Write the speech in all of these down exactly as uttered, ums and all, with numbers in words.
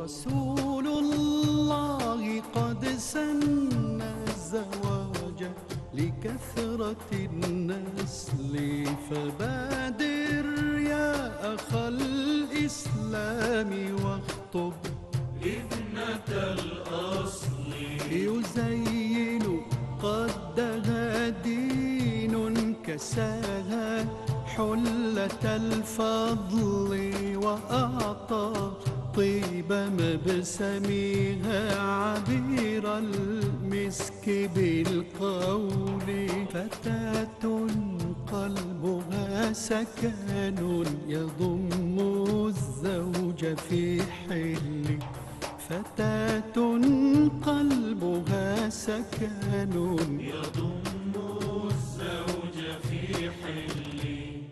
رسول الله قد سن الزواج لكثرة النسل، فبادر يا أخ الإسلام واخطب ابنة الأصل. يزين قدها دين كساها حلة الفضل، وأعطى طيب مبسمها عبير المسك بالقول. فتاة قلبها سكن يضم الزوج في حل، فتاة قلبها سكن يضم الزوج في حل.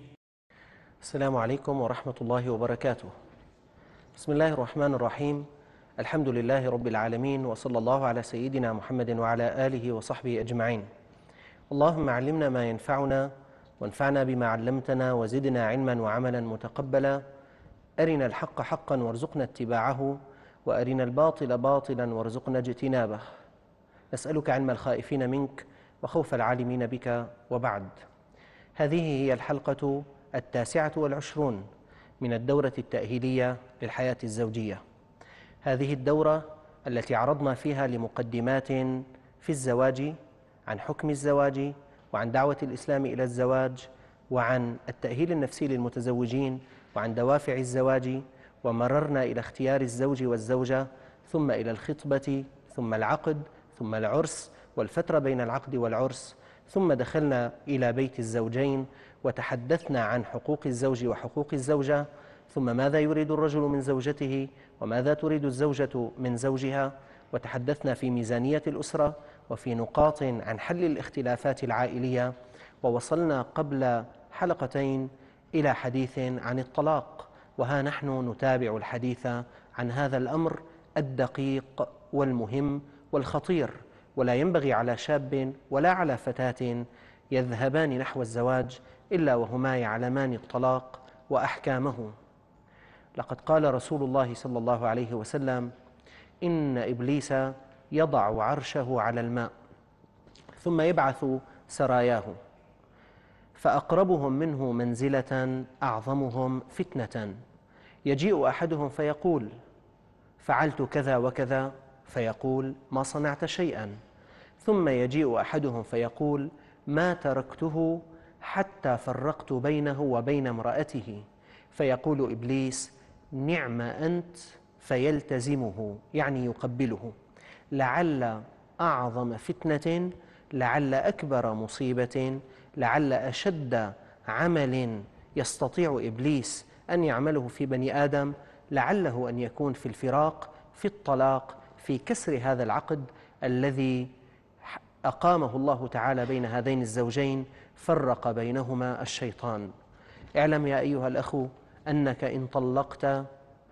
السلام عليكم ورحمة الله وبركاته. بسم الله الرحمن الرحيم. الحمد لله رب العالمين، وصلى الله على سيدنا محمد وعلى آله وصحبه أجمعين. اللهم علمنا ما ينفعنا وانفعنا بما علمتنا وزدنا علما وعملا متقبلا. أرنا الحق حقا وارزقنا اتباعه، وأرنا الباطل باطلا وارزقنا اجتنابه. نسألك علم الخائفين منك وخوف العالمين بك، وبعد. هذه هي الحلقة التاسعة والعشرون من الدورة التأهيلية للحياة الزوجية. هذه الدورة التي عرضنا فيها لمقدمات في الزواج، عن حكم الزواج، وعن دعوة الإسلام إلى الزواج، وعن التأهيل النفسي للمتزوجين، وعن دوافع الزواج، ومررنا إلى اختيار الزوج والزوجة، ثم إلى الخطبة، ثم العقد، ثم العرس والفترة بين العقد والعرس، ثم دخلنا إلى بيت الزوجين وتحدثنا عن حقوق الزوج وحقوق الزوجة، ثم ماذا يريد الرجل من زوجته وماذا تريد الزوجة من زوجها، وتحدثنا في ميزانية الأسرة وفي نقاط عن حل الاختلافات العائلية، ووصلنا قبل حلقتين إلى حديث عن الطلاق، وها نحن نتابع الحديث عن هذا الأمر الدقيق والمهم والخطير. ولا ينبغي على شاب ولا على فتاة يذهبان نحو الزواج إلا وهما يعلمان الطلاق وأحكامه. لقد قال رسول الله صلى الله عليه وسلم: إن إبليس يضع عرشه على الماء ثم يبعث سراياه، فأقربهم منه منزلة أعظمهم فتنة. يجيء أحدهم فيقول: فعلت كذا وكذا، فيقول: ما صنعت شيئا. ثم يجيء أحدهم فيقول: ما تركته حتى فرقت بينه وبين امرأته. فيقول إبليس: نعم أنت، فيلتزمه، يعني يقبله. لعل أعظم فتنة، لعل أكبر مصيبة، لعل أشد عمل يستطيع إبليس أن يعمله في بني آدم، لعله أن يكون في الفراق، في الطلاق، في كسر هذا العقد الذي أقامه الله تعالى بين هذين الزوجين، فرق بينهما الشيطان. اعلم يا أيها الأخ أنك إن طلقت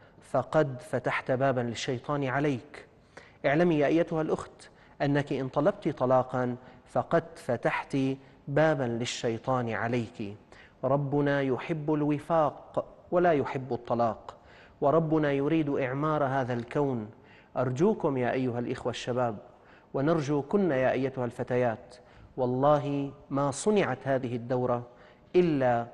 فقد فتحت بابا للشيطان عليك. اعلمي يا أيتها الأخت أنك إن طلبت طلاقا فقد فتحت بابا للشيطان عليك. ربنا يحب الوفاق ولا يحب الطلاق، وربنا يريد إعمار هذا الكون. أرجوكم يا أيها الإخوة الشباب، ونرجو كن يا أيتها الفتيات، والله ما صنعت هذه الدورة إلا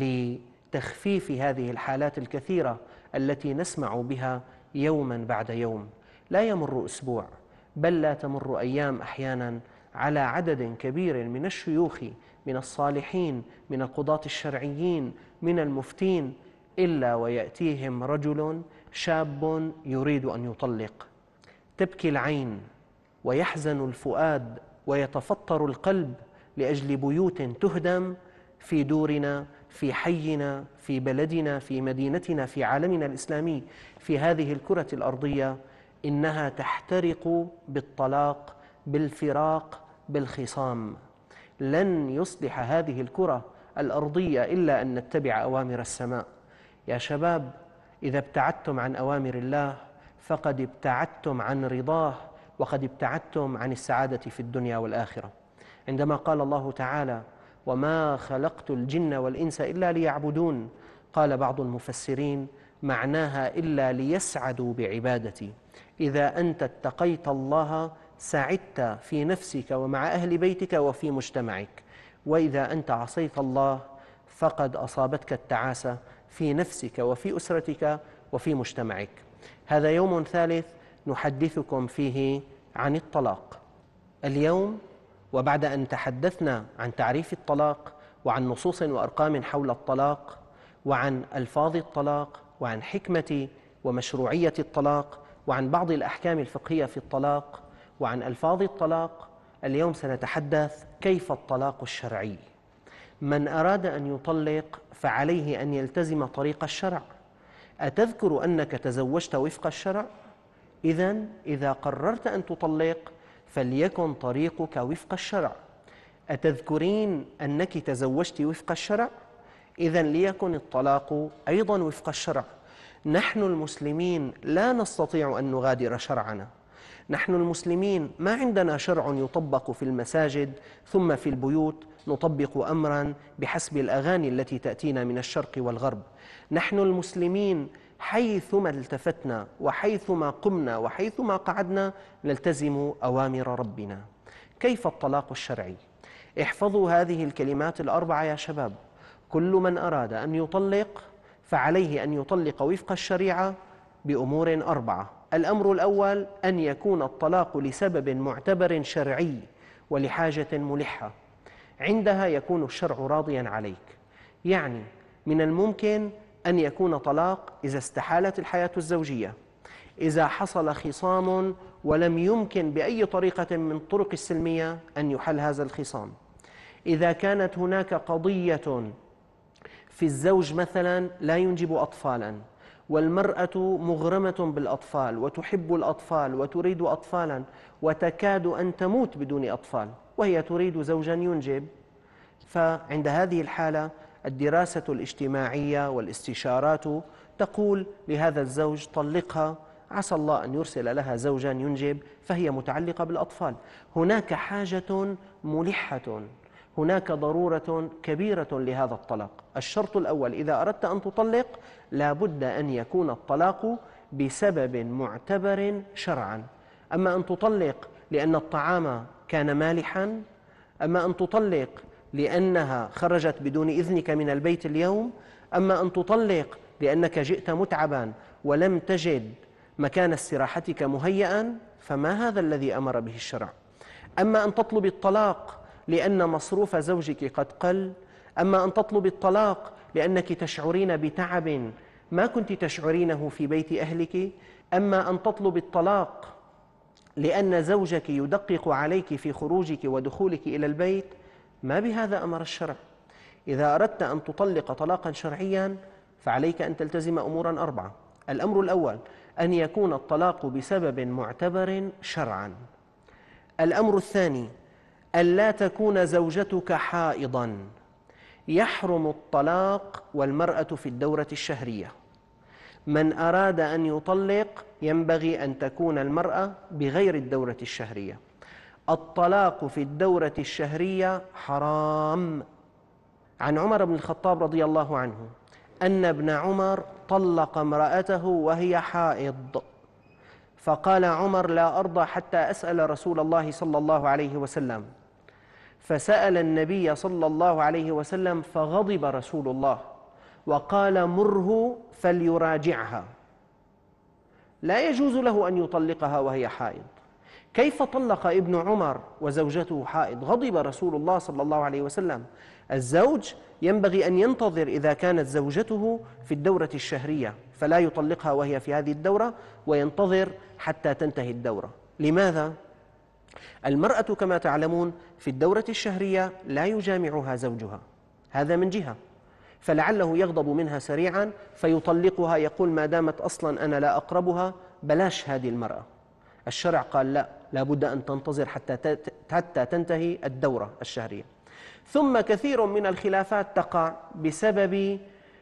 لتخفيف هذه الحالات الكثيرة التي نسمع بها يوما بعد يوم. لا يمر أسبوع، بل لا تمر أيام أحيانا على عدد كبير من الشيوخ، من الصالحين، من القضاة الشرعيين، من المفتين، إلا ويأتيهم رجل شاب يريد أن يطلق. تبكي العين ويحزن الفؤاد ويتفطر القلب لأجل بيوت تهدم في دورنا، في حينا، في بلدنا، في مدينتنا، في عالمنا الإسلامي، في هذه الكرة الأرضية. إنها تحترق بالطلاق، بالفراق، بالخصام. لن يصلح هذه الكرة الأرضية إلا أن نتبع أوامر السماء. يا شباب، إذا ابتعدتم عن أوامر الله فقد ابتعدتم عن رضاه، وقد ابتعدتم عن السعادة في الدنيا والآخرة. عندما قال الله تعالى: وما خلقت الجن والإنس إلا ليعبدون، قال بعض المفسرين: معناها إلا ليسعدوا بعبادتي. إذا أنت اتقيت الله سعدت في نفسك ومع أهل بيتك وفي مجتمعك، وإذا أنت عصيت الله فقد أصابتك التعاسة في نفسك وفي أسرتك وفي مجتمعك. هذا يوم ثالث نحدثكم فيه عن الطلاق. اليوم وبعد أن تحدثنا عن تعريف الطلاق وعن نصوص وأرقام حول الطلاق وعن ألفاظ الطلاق وعن حكمة ومشروعية الطلاق وعن بعض الأحكام الفقهية في الطلاق وعن ألفاظ الطلاق، اليوم سنتحدث كيف الطلاق الشرعي. من أراد أن يطلق فعليه أن يلتزم طريق الشرع. أتذكر أنك تزوجت وفق الشرع؟ إذن إذا قررت أن تطلق فليكن طريقك وفق الشرع. أتذكرين أنك تزوجت وفق الشرع؟ إذن ليكن الطلاق أيضا وفق الشرع. نحن المسلمين لا نستطيع أن نغادر شرعنا. نحن المسلمين ما عندنا شرع يطبق في المساجد ثم في البيوت نطبق أمرا بحسب الأغاني التي تأتينا من الشرق والغرب. نحن المسلمين حيثما التفتنا وحيثما قمنا وحيثما قعدنا نلتزم أوامر ربنا. كيف الطلاق الشرعي؟ احفظوا هذه الكلمات الأربعة يا شباب. كل من أراد أن يطلق فعليه أن يطلق وفق الشريعة بأمور أربعة. الأمر الأول أن يكون الطلاق لسبب معتبر شرعي ولحاجة ملحة، عندها يكون الشرع راضيا عليك. يعني من الممكن أن يكون طلاق إذا استحالت الحياة الزوجية، إذا حصل خصام ولم يمكن بأي طريقة من طرق السلمية أن يحل هذا الخصام، إذا كانت هناك قضية في الزوج مثلا لا ينجب أطفالا والمرأة مغرمة بالأطفال وتحب الأطفال وتريد أطفالا وتكاد أن تموت بدون أطفال وهي تريد زوجا ينجب، فعند هذه الحالة الدراسة الاجتماعية والاستشارات تقول لهذا الزوج طلقها، عسى الله أن يرسل لها زوجا ينجب فهي متعلقة بالأطفال. هناك حاجة ملحة، هناك ضرورة كبيرة لهذا الطلاق. الشرط الأول إذا أردت أن تطلق لا بد أن يكون الطلاق بسبب معتبر شرعا. أما أن تطلق لأن الطعام كان مالحا، أما أن تطلق لأنها خرجت بدون إذنك من البيت اليوم، أما أن تطلق لأنك جئت متعبا ولم تجد مكان استراحتك مهيئا، فما هذا الذي أمر به الشرع. أما أن تطلب الطلاق لأن مصروف زوجك قد قل، أما أن تطلب الطلاق لأنك تشعرين بتعب ما كنت تشعرينه في بيت أهلك، أما أن تطلب الطلاق لأن زوجك يدقق عليك في خروجك ودخولك إلى البيت، ما بهذا أمر الشرع. إذا أردت أن تطلق طلاقا شرعيا فعليك أن تلتزم أمورا أربعة. الأمر الأول أن يكون الطلاق بسبب معتبر شرعا. الأمر الثاني أن لا تكون زوجتك حائضا. يحرم الطلاق والمرأة في الدورة الشهرية. من أراد أن يطلق ينبغي أن تكون المرأة بغير الدورة الشهرية. الطلاق في الدورة الشهرية حرام. عن عمر بن الخطاب رضي الله عنه أن ابن عمر طلق امرأته وهي حائض، فقال عمر لا أرضى حتى أسأل رسول الله صلى الله عليه وسلم، فسأل النبي صلى الله عليه وسلم فغضب رسول الله وقال مره فليراجعها. لا يجوز له أن يطلقها وهي حائض. كيف طلق ابن عمر وزوجته حائض؟ غضب رسول الله صلى الله عليه وسلم. الزوج ينبغي أن ينتظر إذا كانت زوجته في الدورة الشهرية فلا يطلقها وهي في هذه الدورة، وينتظر حتى تنتهي الدورة. لماذا؟ المرأة كما تعلمون في الدورة الشهرية لا يجامعها زوجها، هذا من جهة، فلعله يغضب منها سريعا فيطلقها، يقول ما دامت أصلا أنا لا أقربها بلاش هذه المرأة. الشرع قال لا، لابد أن تنتظر حتى حتى تنتهي الدورة الشهرية. ثم كثير من الخلافات تقع بسبب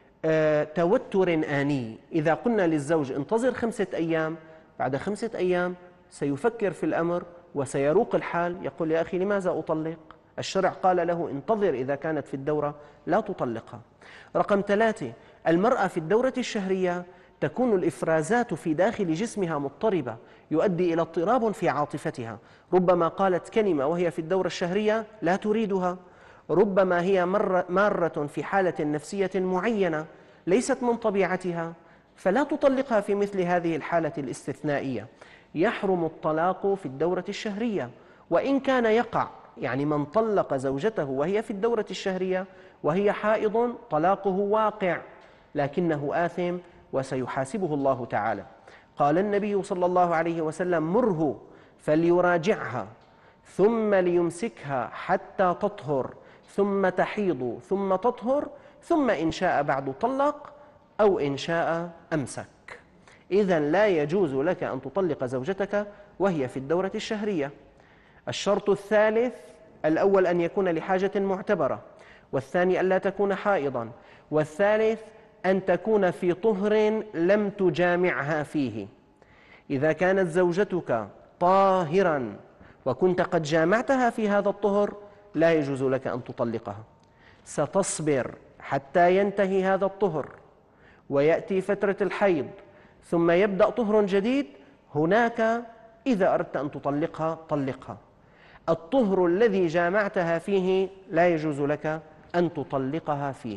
توتر آني. إذا قلنا للزوج انتظر خمسة أيام، بعد خمسة أيام سيفكر في الأمر وسيروق الحال، يقول يا أخي لماذا أطلق؟ الشرع قال له انتظر إذا كانت في الدورة لا تطلقها. رقم ثلاثة، المرأة في الدورة الشهرية تكون الإفرازات في داخل جسمها مضطربة، يؤدي إلى اضطراب في عاطفتها. ربما قالت كلمة وهي في الدورة الشهرية لا تريدها، ربما هي مارة في حالة نفسية معينة ليست من طبيعتها، فلا تطلقها في مثل هذه الحالة الاستثنائية. يحرم الطلاق في الدورة الشهرية، وإن كان يقع، يعني من طلق زوجته وهي في الدورة الشهرية وهي حائض طلاقه واقع، لكنه آثم وسيحاسبه الله تعالى. قال النبي صلى الله عليه وسلم: مره فليراجعها ثم ليمسكها حتى تطهر ثم تحيض ثم تطهر، ثم إن شاء بعد طلق أو إن شاء أمسك. إذن لا يجوز لك أن تطلق زوجتك وهي في الدورة الشهرية. الشرط الثالث: الأول أن يكون لحاجة معتبرة، والثاني ألا تكون حائضا، والثالث أن تكون في طهر لم تجامعها فيه. إذا كانت زوجتك طاهرا وكنت قد جامعتها في هذا الطهر لا يجوز لك أن تطلقها، ستصبر حتى ينتهي هذا الطهر ويأتي فترة الحيض ثم يبدأ طهر جديد، هناك إذا أردت أن تطلقها طلقها. الطهر الذي جامعتها فيه لا يجوز لك أن تطلقها فيه.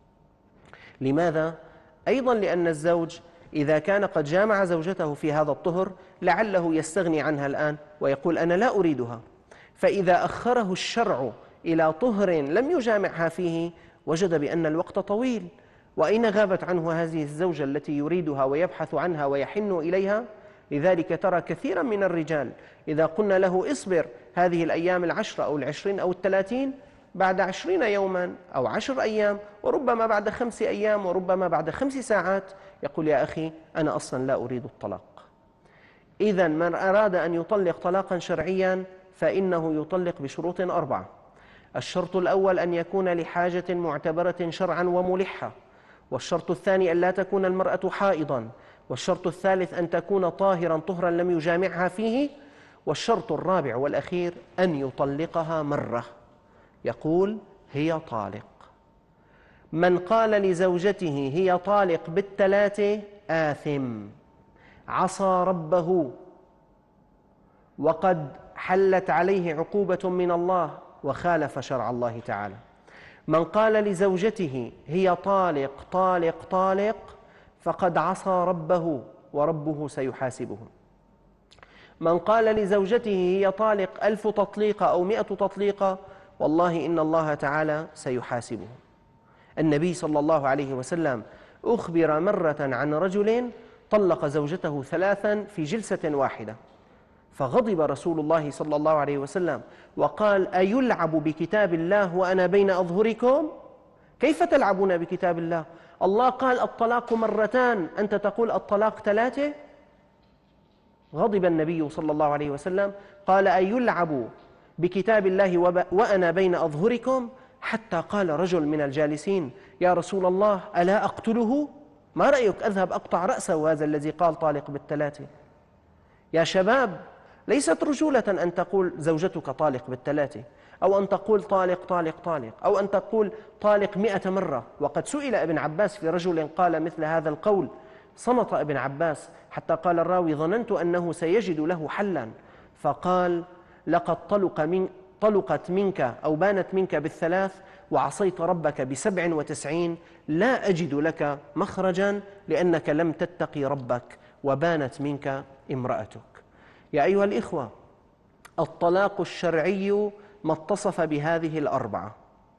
لماذا؟ أيضا لأن الزوج إذا كان قد جامع زوجته في هذا الطهر لعله يستغني عنها الآن ويقول أنا لا أريدها، فإذا أخره الشرع إلى طهر لم يجامعها فيه وجد بأن الوقت طويل، وأين غابت عنه هذه الزوجة التي يريدها ويبحث عنها ويحن إليها؟ لذلك ترى كثيرا من الرجال إذا قلنا له اصبر هذه الأيام العشرة أو العشرين أو الثلاثين، بعد عشرين يوما أو عشر أيام وربما بعد خمس أيام وربما بعد خمس ساعات يقول يا أخي أنا أصلا لا أريد الطلاق. إذن من أراد أن يطلق طلاقا شرعيا فإنه يطلق بشروط أربعة. الشرط الأول أن يكون لحاجة معتبرة شرعا وملحة، والشرط الثاني أن لا تكون المرأة حائضا، والشرط الثالث أن تكون طاهرا طهرا لم يجامعها فيه، والشرط الرابع والأخير أن يطلقها مرة. يقول هي طالق. من قال لزوجته هي طالق بالثلاثة آثم، عصى ربه وقد حلت عليه عقوبة من الله وخالف شرع الله تعالى. من قال لزوجته هي طالق طالق طالق فقد عصى ربه وربه سيحاسبه. من قال لزوجته هي طالق ألف تطليقة أو مئة تطليقة والله إن الله تعالى سيحاسبه. النبي صلى الله عليه وسلم أخبر مرة عن رجل طلق زوجته ثلاثا في جلسة واحدة، فغضب رسول الله صلى الله عليه وسلم وقال أيلعب بكتاب الله وأنا بين أظهركم؟ كيف تلعبون بكتاب الله؟ الله قال الطلاق مرتان، أنت تقول الطلاق ثلاثة؟ غضب النبي صلى الله عليه وسلم قال أيلعب بكتاب الله وأنا بين أظهركم؟ حتى قال رجل من الجالسين يا رسول الله ألا أقتله؟ ما رأيك أذهب أقطع رأسه هذا الذي قال طالق بالثلاثة؟ يا شباب، ليست رجولة أن تقول زوجتك طالق بالثلاثة، أو أن تقول طالق طالق طالق، أو أن تقول طالق مئة مرة. وقد سئل ابن عباس في رجل قال مثل هذا القول، صمت ابن عباس حتى قال الراوي ظننت أنه سيجد له حلا، فقال لقد طلق من طلقت منك أو بانت منك بالثلاث وعصيت ربك بسبع وتسعين، لا أجد لك مخرجا لأنك لم تتقي ربك وبانت منك امرأتك. يا أيها الإخوة، الطلاق الشرعي ما اتصف بهذه الأربعة: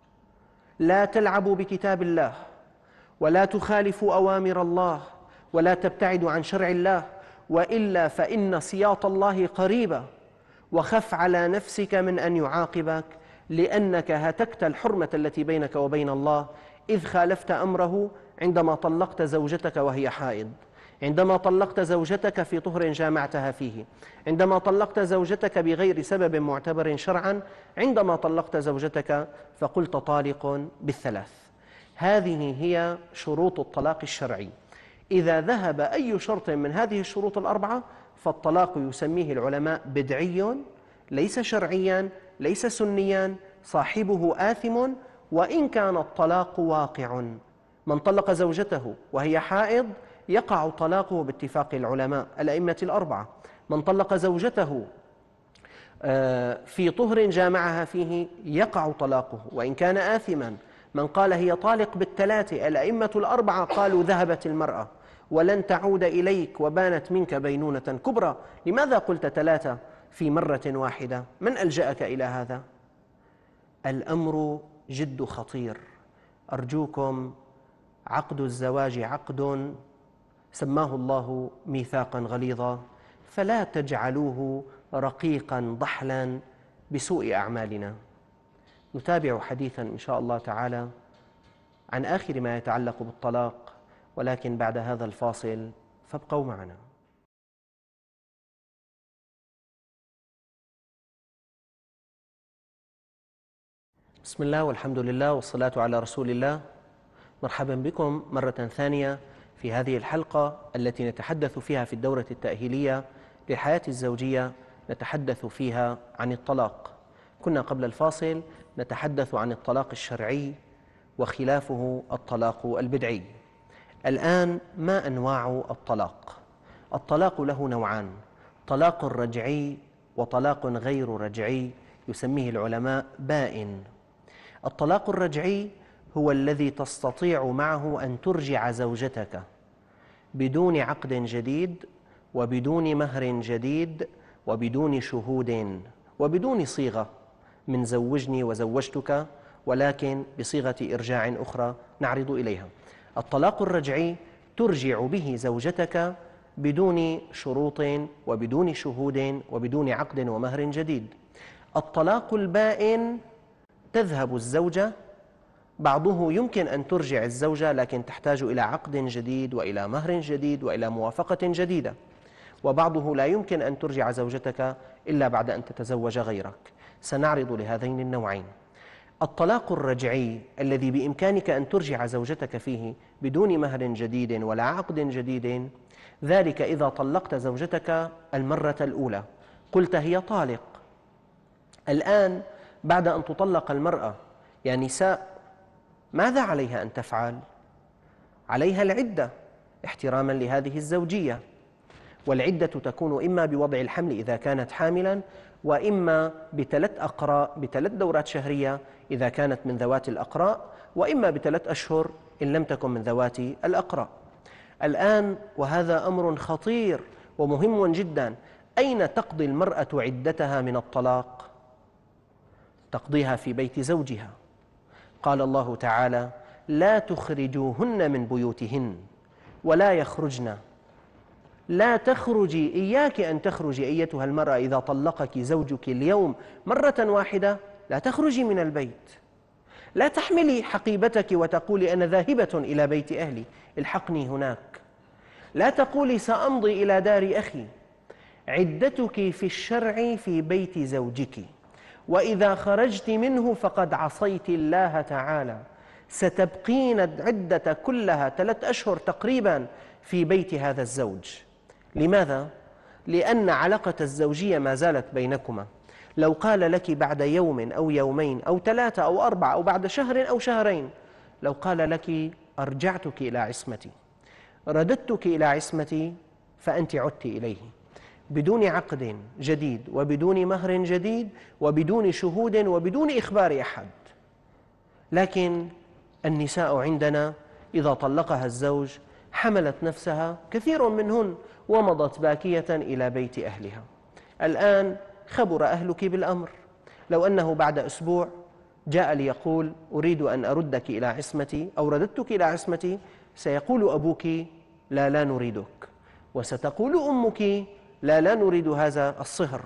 لا تلعبوا بكتاب الله، ولا تخالفوا أوامر الله، ولا تبتعدوا عن شرع الله، وإلا فإن سياط الله قريبة، وخف على نفسك من أن يعاقبك لأنك هتكت الحرمة التي بينك وبين الله إذ خالفت أمره عندما طلقت زوجتك وهي حائض، عندما طلقت زوجتك في طهر جامعتها فيه، عندما طلقت زوجتك بغير سبب معتبر شرعا، عندما طلقت زوجتك فقلت طالق بالثلاث. هذه هي شروط الطلاق الشرعي. إذا ذهب أي شرط من هذه الشروط الأربعة فالطلاق يسميه العلماء بدعي، ليس شرعيا، ليس سنيا، صاحبه آثم وإن كان الطلاق واقع. من طلق زوجته وهي حائض يقع طلاقه باتفاق العلماء الأئمة الأربعة. من طلق زوجته في طهر جامعها فيه يقع طلاقه وإن كان آثما. من قال هي طالق بالثلاث، الأئمة الأربعة قالوا ذهبت المرأة ولن تعود إليك وبانت منك بينونة كبرى. لماذا قلت ثلاثة في مرة واحدة؟ من ألجأك إلى هذا؟ الأمر جد خطير. أرجوكم، عقد الزواج عقد سماه الله ميثاقا غليظا، فلا تجعلوه رقيقا ضحلا بسوء أعمالنا. نتابع حديثا إن شاء الله تعالى عن آخر ما يتعلق بالطلاق، ولكن بعد هذا الفاصل فابقوا معنا. بسم الله والحمد لله والصلاة على رسول الله. مرحبا بكم مرة ثانية في هذه الحلقة التي نتحدث فيها في الدورة التأهيلية للحياة الزوجية، نتحدث فيها عن الطلاق. كنا قبل الفاصل نتحدث عن الطلاق الشرعي وخلافه الطلاق البدعي. الآن ما أنواع الطلاق؟ الطلاق له نوعان: طلاق رجعي وطلاق غير رجعي، يسميه العلماء بائن. الطلاق الرجعي هو الذي تستطيع معه أن ترجع زوجتك بدون عقد جديد وبدون مهر جديد وبدون شهود وبدون صيغة من زوجني وزوجتك، ولكن بصيغة إرجاع أخرى نعرض إليها. الطلاق الرجعي ترجع به زوجتك بدون شروط وبدون شهود وبدون عقد ومهر جديد. الطلاق البائن تذهب الزوجة، بعضه يمكن أن ترجع الزوجة لكن تحتاج إلى عقد جديد وإلى مهر جديد وإلى موافقة جديدة، وبعضه لا يمكن أن ترجع زوجتك إلا بعد أن تتزوج غيرك. سنعرض لهذين النوعين. الطلاق الرجعي الذي بإمكانك أن ترجع زوجتك فيه بدون مهر جديد ولا عقد جديد، ذلك إذا طلقت زوجتك المرة الأولى قلت هي طالق. الآن بعد أن تطلق المرأة يا نساء ماذا عليها أن تفعل؟ عليها العدة احتراما لهذه الزوجية، والعدة تكون إما بوضع الحمل إذا كانت حاملا، وإما بثلاث أقراء بثلاث دورات شهرية إذا كانت من ذوات الأقراء، وإما بثلاث أشهر إن لم تكن من ذوات الأقراء. الآن وهذا أمر خطير ومهم جدا، أين تقضي المرأة عدتها من الطلاق؟ تقضيها في بيت زوجها. قال الله تعالى: لا تخرجوهن من بيوتهن ولا يخرجن. لا تخرجي، إياك أن تخرجي أيتها المرأة إذا طلقك زوجك اليوم مرة واحدة، لا تخرجي من البيت. لا تحملي حقيبتك وتقولي أنا ذاهبة إلى بيت أهلي الحقني هناك. لا تقولي سأمضي إلى دار أخي. عدتك في الشرع في بيت زوجك، وإذا خرجت منه فقد عصيت الله تعالى. ستبقين العدة كلها ثلاث أشهر تقريبا في بيت هذا الزوج. لماذا؟ لأن علاقة الزوجية ما زالت بينكما. لو قال لك بعد يوم أو يومين أو ثلاثة أو أربعة أو بعد شهر أو شهرين، لو قال لك أرجعتك إلى عصمتي، رددتك إلى عصمتي، فأنت عدت إليه بدون عقد جديد وبدون مهر جديد وبدون شهود وبدون إخبار أحد. لكن النساء عندنا إذا طلقها الزوج حملت نفسها كثير منهن ومضت باكية إلى بيت أهلها. الآن خبر أهلك بالأمر. لو أنه بعد أسبوع جاء ليقول أريد أن أردك إلى عصمتي أو رددتك إلى عصمتي، سيقول أبوك لا لا نريدك، وستقول أمك لا لا نريد هذا الصهر.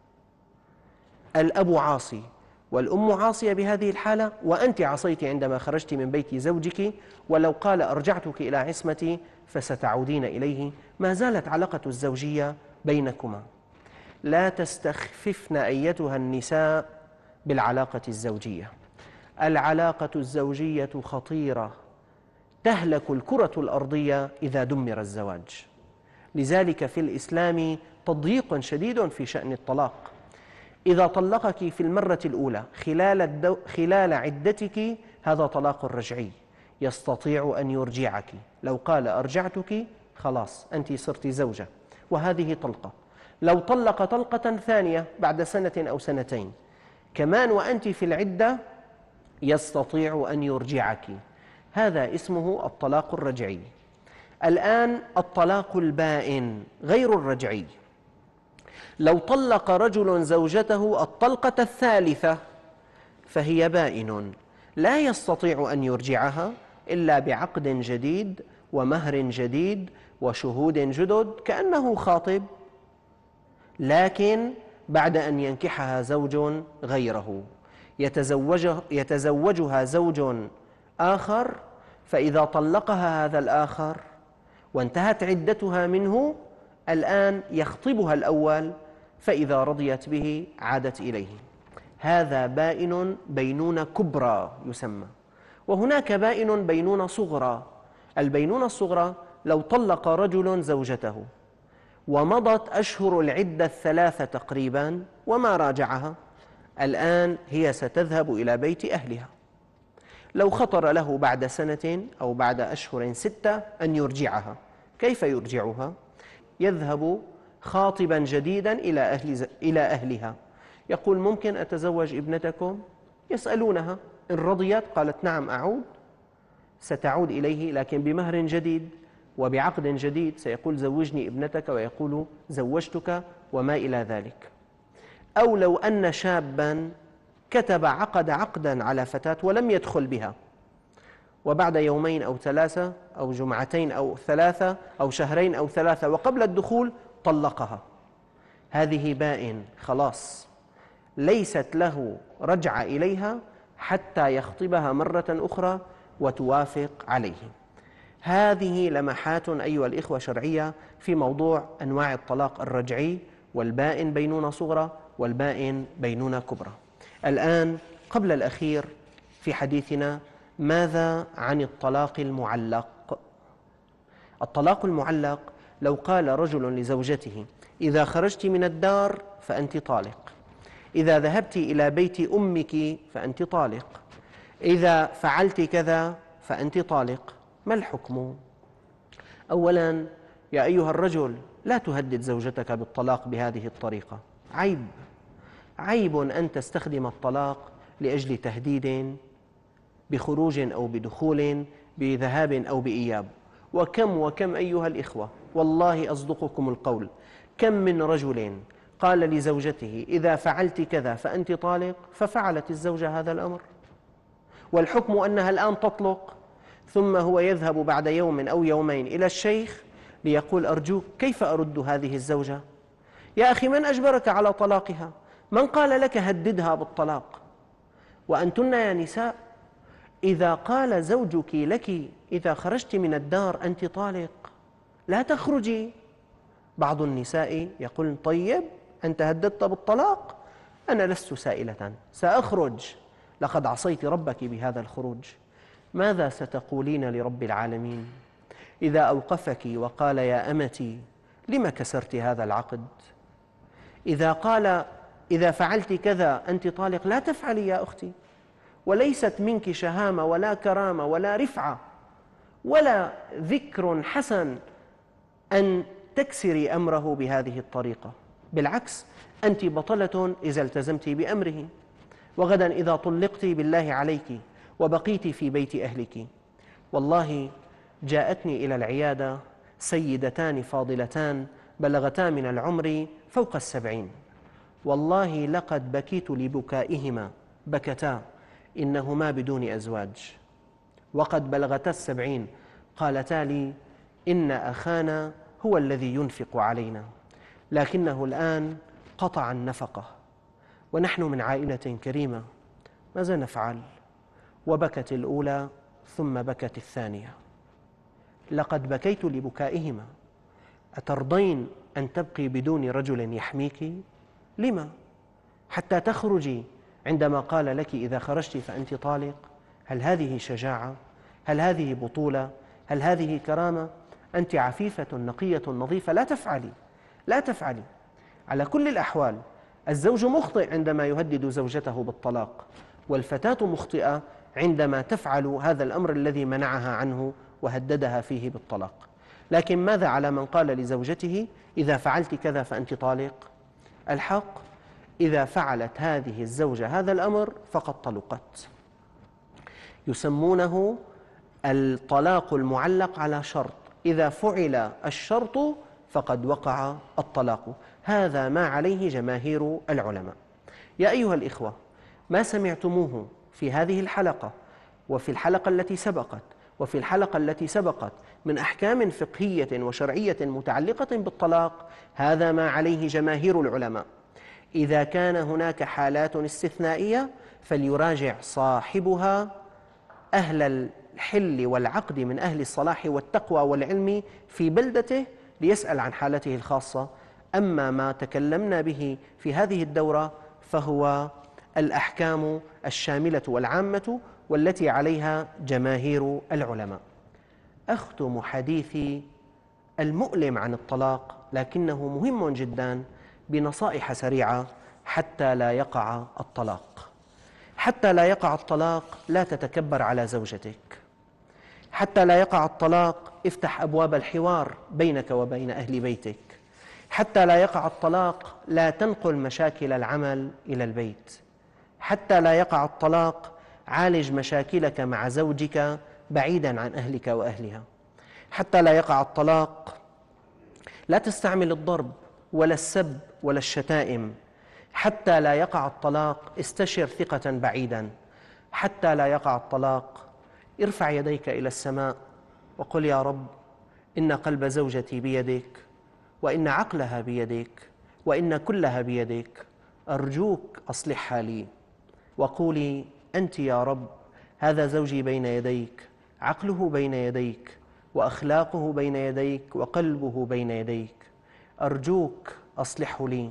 الأب عاصي والأم عاصية بهذه الحالة، وأنت عصيت عندما خرجت من بيت زوجك. ولو قال أرجعتك إلى عصمتي فستعودين إليه. ما زالت علاقة الزوجية بينكما. لا تستخففن أيتها النساء بالعلاقة الزوجية. العلاقة الزوجية خطيرة، تهلك الكرة الأرضية إذا دمر الزواج. لذلك في الإسلام تضييق شديد في شأن الطلاق. إذا طلقك في المرة الأولى خلال, الدو... خلال عدتك هذا طلاق رجعي، يستطيع أن يرجعك. لو قال أرجعتك خلاص أنت صرت زوجة وهذه طلقة. لو طلق طلقة ثانية بعد سنة أو سنتين كمان وأنت في العدة يستطيع أن يرجعك، هذا اسمه الطلاق الرجعي. الآن الطلاق البائن غير الرجعي، لو طلق رجل زوجته الطلقة الثالثة فهي بائن، لا يستطيع أن يرجعها إلا بعقد جديد ومهر جديد وشهود جدد كأنه خاطب، لكن بعد أن ينكحها زوج غيره يتزوجه يتزوجها زوج آخر، فإذا طلقها هذا الآخر وانتهت عدتها منه الآن يخطبها الأول، فإذا رضيت به عادت إليه. هذا بائن بينونة كبرى يسمى. وهناك بائن بينونة صغرى. البينونة الصغرى لو طلق رجل زوجته ومضت أشهر العدة الثلاثة تقريبا وما راجعها، الآن هي ستذهب إلى بيت أهلها. لو خطر له بعد سنة أو بعد أشهر ستة أن يرجعها، كيف يرجعها؟ يذهب خاطبا جديدا إلى أهل إلى أهلها، يقول ممكن أتزوج ابنتكم؟ يسألونها، إن رضيت قالت نعم أعود، ستعود إليه لكن بمهر جديد وبعقد جديد، سيقول زوجني ابنتك ويقول زوجتك وما إلى ذلك. أو لو أن شابا كتب عقد عقدا على فتاة ولم يدخل بها، وبعد يومين أو ثلاثة أو جمعتين أو ثلاثة أو شهرين أو ثلاثة وقبل الدخول طلقها، هذه بائن خلاص ليست له رجع إليها حتى يخطبها مرة أخرى وتوافق عليه. هذه لمحات أيها الإخوة شرعية في موضوع أنواع الطلاق الرجعي والبائن بينونة صغرى والبائن بينونة كبرى. الآن قبل الأخير في حديثنا، ماذا عن الطلاق المعلق؟ الطلاق المعلق لو قال رجل لزوجته إذا خرجت من الدار فأنت طالق، إذا ذهبت إلى بيت أمك فأنت طالق، إذا فعلت كذا فأنت طالق، ما الحكم؟ أولا يا أيها الرجل لا تهدد زوجتك بالطلاق بهذه الطريقة، عيب عيب أن تستخدم الطلاق لأجل تهديد بخروج أو بدخول بذهاب أو بإياب. وكم وكم أيها الإخوة، والله أصدقكم القول، كم من رجل قال لزوجته إذا فعلت كذا فأنت طالق، ففعلت الزوجة هذا الأمر والحكم أنها الآن تطلق، ثم هو يذهب بعد يوم أو يومين إلى الشيخ ليقول أرجوك كيف أرد هذه الزوجة؟ يا أخي من أجبرك على طلاقها؟ من قال لك هددها بالطلاق؟ وأنتن يا نساء إذا قال زوجك لك إذا خرجت من الدار أنت طالق لا تخرجي، بعض النساء يقولن طيب أنت هددت بالطلاق، أنا لست سائلة سأخرج، لقد عصيت ربك بهذا الخروج. ماذا ستقولين لرب العالمين إذا أوقفك وقال يا أمتي لم كسرت هذا العقد؟ إذا قال إذا فعلت كذا أنت طالق، لا تفعلي يا أختي، وليست منك شهامة ولا كرامة ولا رفعة ولا ذكر حسن أن تكسري أمره بهذه الطريقة، بالعكس أنت بطلة إذا التزمت بأمره. وغدا إذا طلقت بالله عليك وبقيت في بيت أهلك، والله جاءتني إلى العيادة سيدتان فاضلتان بلغتا من العمر فوق السبعين، والله لقد بكيت لبكائهما، بكتا إنهما بدون أزواج وقد بلغتا السبعين، قالتا لي إن أخانا هو الذي ينفق علينا لكنه الآن قطع النفقة ونحن من عائلة كريمة، ماذا نفعل؟ وبكت الأولى ثم بكت الثانية. لقد بكيت لبكائهما، أترضين أن تبقي بدون رجل يحميك؟ لما؟ حتى تخرجي عندما قال لك إذا خرجت فأنت طالق؟ هل هذه شجاعة؟ هل هذه بطولة؟ هل هذه كرامة؟ أنت عفيفة نقية نظيفة، لا تفعلي لا تفعلي. على كل الأحوال الزوج مخطئ عندما يهدد زوجته بالطلاق، والفتاة مخطئة عندما تفعل هذا الأمر الذي منعها عنه وهددها فيه بالطلاق. لكن ماذا على من قال لزوجته إذا فعلت كذا فأنت طالق؟ الحق إذا فعلت هذه الزوجة هذا الأمر فقد طلقت. يسمونه الطلاق المعلق على شرط، إذا فعل الشرط فقد وقع الطلاق. هذا ما عليه جماهير العلماء. يا أيها الإخوة، ما سمعتموه في هذه الحلقة وفي الحلقة التي سبقت وفي الحلقة التي سبقت من أحكام فقهية وشرعية متعلقة بالطلاق، هذا ما عليه جماهير العلماء. إذا كان هناك حالات استثنائية فليراجع صاحبها أهل الحل والعقد من أهل الصلاح والتقوى والعلم في بلدته ليسأل عن حالته الخاصة. أما ما تكلمنا به في هذه الدورة فهو الأحكام الشاملة والعامة والتي عليها جماهير العلماء. أختم حديثي المؤلم عن الطلاق لكنه مهم جدا بنصائح سريعة حتى لا يقع الطلاق. حتى لا يقع الطلاق لا تتكبر على زوجتك. حتى لا يقع الطلاق افتح أبواب الحوار بينك وبين أهل بيتك. حتى لا يقع الطلاق لا تنقل مشاكل العمل إلى البيت. حتى لا يقع الطلاق عالج مشاكلك مع زوجك بعيدا عن أهلك وأهلها. حتى لا يقع الطلاق لا تستعمل الضرب ولا السب ولا الشتائم. حتى لا يقع الطلاق استشر ثقة بعيدا. حتى لا يقع الطلاق ارفع يديك إلى السماء وقل يا رب إن قلب زوجتي بيدك، وإن عقلها بيدك، وإن كلها بيدك، أرجوك أصلحها لي. وقولي أنت يا رب هذا زوجي بين يديك، عقله بين يديك، وأخلاقه بين يديك، وقلبه بين يديك، أرجوك أصلحه لي.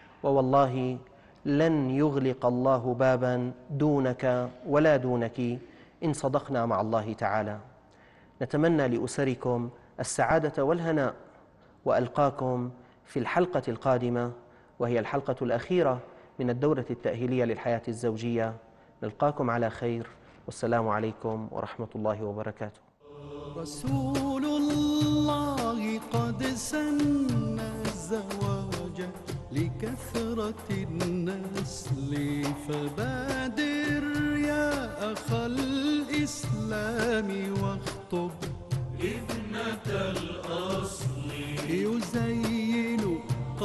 ووالله لن يغلق الله بابا دونك ولا دونك إن صدقنا مع الله تعالى. نتمنى لأسركم السعادة والهناء، وألقاكم في الحلقة القادمة وهي الحلقة الأخيرة من الدورة التأهيلية للحياة الزوجية. نلقاكم على خير، والسلام عليكم ورحمة الله وبركاته. رسول الله قد سن الزواج لكثرة النسل، فبادر يا أخ الإسلام واخطب ابنة الأصل. يزين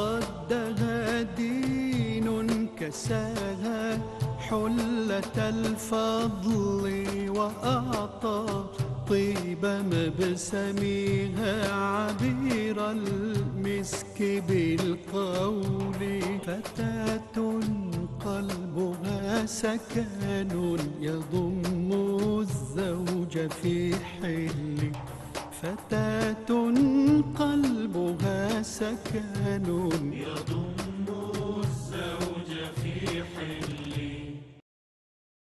قدها دين كساها حلة الفضل، وأعطى طيب مبسمها عبير المسك بالقول. فتاة قلبها سكن يضم الزوج في حل. فتاة قلبها سكن